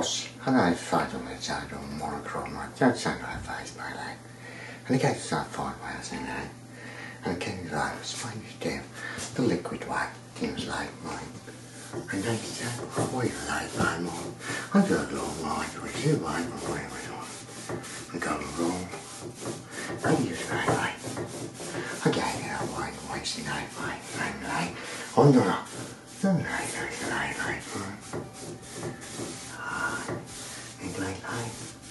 Boss, and I fight on the side of monochrome, just and I fight by light. And the guys start fought by us and Kenny's life was fine to the liquid white seems like mine. And then he said, what you like my mom? I got a long line, which is mine, but whatever it was. I got a roll. I use my light. I got it out white, wasting I fight, I'm like, oh no, no. Right. Ain't like I.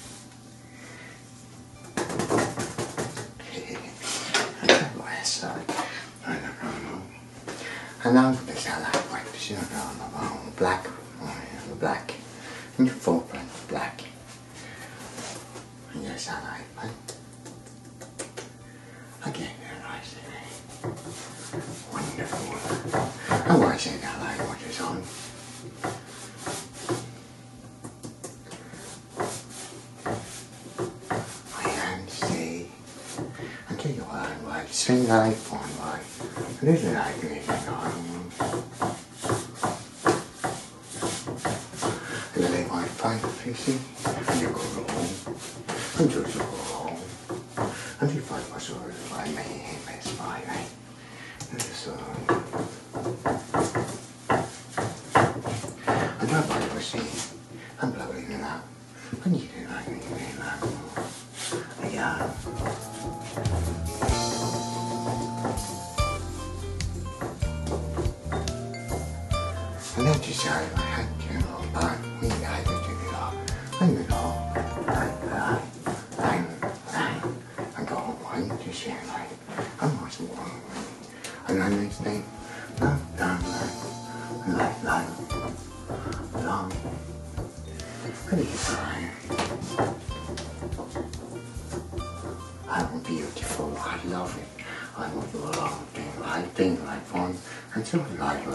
I don't know. And now the salad white, you know, black, black. And your foreprint black. And your salad white. Again, they're nice. Wonderful. And why say that like what is on? I am say until you are like swing like on like this is like it and then they might find fixing and you go home and just go home and you find my sort of I may him as fine right. So I don't want to see. I'm blowing it out. I need it like me. Yeah. And then decided I had to know about we had to do it all. And you know, I go home to share like I'm not so long. And I may stay long. And it's fine. I'm beautiful, I love it. I want to do a lot of things like fun, and so like it.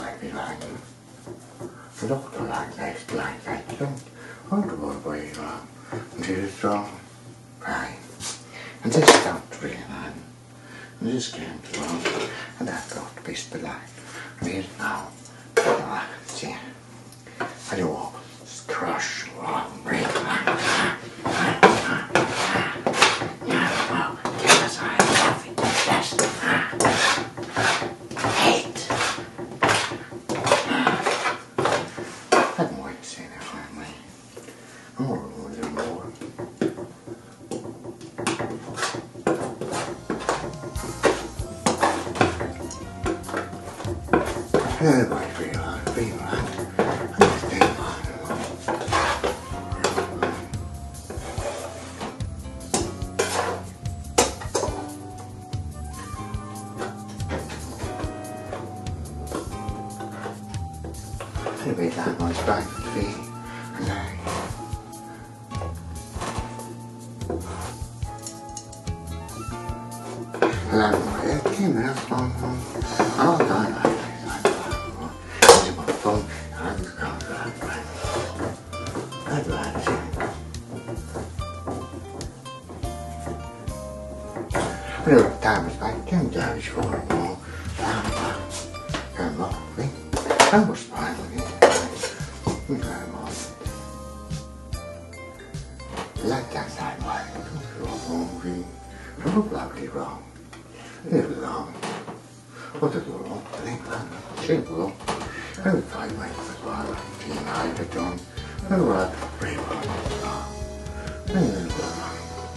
And also like that, don't want to go away until it's wrong. Right. And this stopped really long. And this came to wrong. And I got to be life. Real now. See. I do all crush break. Yes, I love it. Yes. Hate. I've more to say that family. More. Everybody feel like. Anyway, that was back to be and it came out from all done. I was my phone and I was going to that. I'd like to see. Anyway, time was back, came down short and more. And lovely. I was fine with it. Like that side line, lovely wrong. It's long. What is wrong? Shape wrong. I would find my father, being high the tone, and what brave one. And then go on.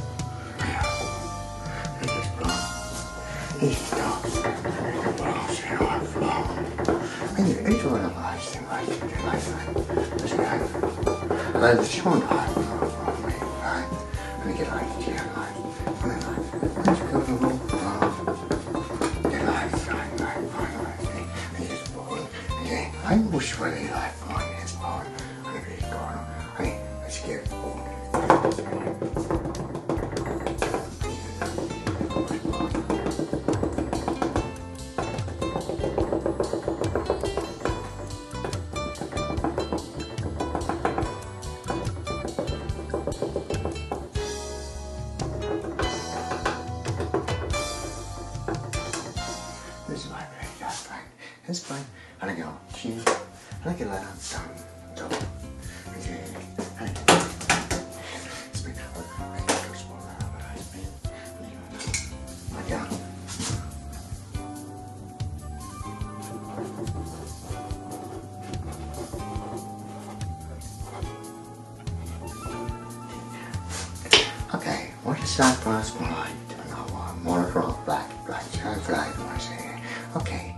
It is gone. It stops. The balls here are flown. And it's one of us in my life. And I was shown high from me, right? And I get like to your life. And I like, let's go to the get life, right? And just born. Again, I wish for a life on his born. And if he's gone, let's get born. This is my very just fine. It's fine. And I go, and I get let out some dough. And Okay, what is that first one? Monochrome black, black, black, I say. Okay,